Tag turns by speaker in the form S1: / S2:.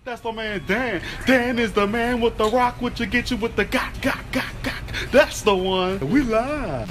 S1: That's my man Dan. Dan is the man with the rock, which will get you with the got. That's the one. We live.